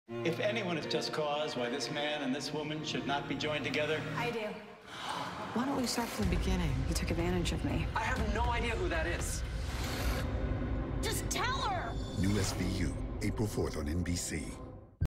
If anyone is just cause why this man and this woman should not be joined together, I do. Why don't we start from the beginning? He took advantage of me. I have no idea who that is. Just tell her! New SVU, April 4th on NBC.